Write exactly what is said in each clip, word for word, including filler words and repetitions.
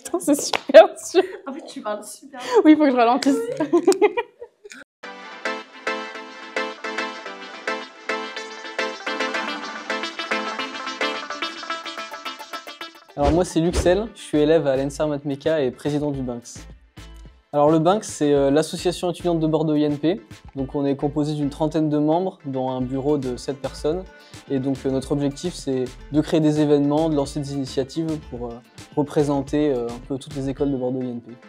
Putain, c'est super dur. En fait, tu parles super. Oui, il faut que je ralentisse. Alors moi c'est Luxel, je suis élève à l'ENSAR Mathmeca et président du Banks. Alors le Banks c'est euh, l'association étudiante de Bordeaux I N P, donc on est composé d'une trentaine de membres dont un bureau de sept personnes et donc euh, notre objectif c'est de créer des événements, de lancer des initiatives pour euh, représenter euh, un peu toutes les écoles de Bordeaux I N P.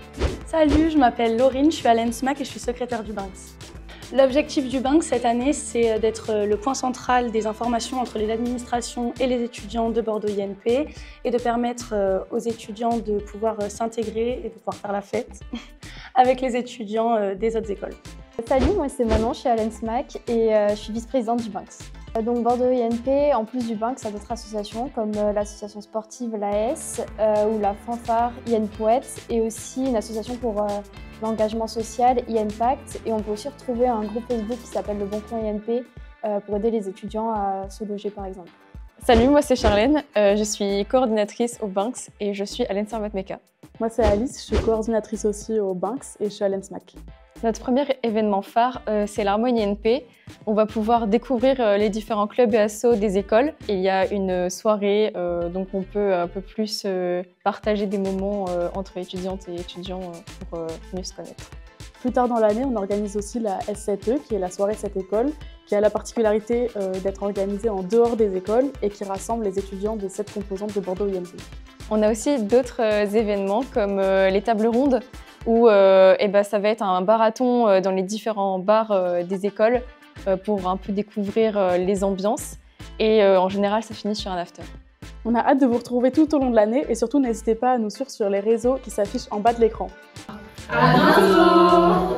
Salut, je m'appelle Laurine, je suis à l'ENSMAC et je suis secrétaire du Banks. L'objectif du Banks cette année, c'est d'être le point central des informations entre les administrations et les étudiants de Bordeaux I N P et de permettre aux étudiants de pouvoir s'intégrer et de pouvoir faire la fête avec les étudiants des autres écoles. Salut, moi c'est Manon, je suis à l'ENSMAC et euh, je suis vice-présidente du Banks. Donc Bordeaux I N P, en plus du Banks, a d'autres associations comme euh, l'association sportive l'A S euh, ou la fanfare I N Poète et aussi une association pour euh, l'engagement social I N Pact. Et on peut aussi retrouver un groupe Facebook qui s'appelle Le Bon Coin I N P euh, pour aider les étudiants à se loger par exemple. Salut, moi c'est Charlène, euh, je suis coordinatrice au Banks et je suis à l'ENSAR Mathmeca. Moi c'est Alice, je suis coordinatrice aussi au Banks et je suis à l'ENSMAC. Notre premier événement phare, euh, c'est l'Harmonie I N P. On va pouvoir découvrir euh, les différents clubs et assos des écoles. Et il y a une soirée, euh, donc on peut un peu plus euh, partager des moments euh, entre étudiantes et étudiants euh, pour euh, mieux se connaître. Plus tard dans l'année, on organise aussi la S sept E, qui est la soirée cette école, qui a la particularité euh, d'être organisée en dehors des écoles et qui rassemble les étudiants de sept composantes de Bordeaux I N P. On a aussi d'autres euh, événements comme euh, les tables rondes, où euh, eh ben, ça va être un marathon euh, dans les différents bars euh, des écoles euh, pour un peu découvrir euh, les ambiances. Et euh, en général, ça finit sur un after. On a hâte de vous retrouver tout au long de l'année et surtout n'hésitez pas à nous suivre sur les réseaux qui s'affichent en bas de l'écran. À bientôt.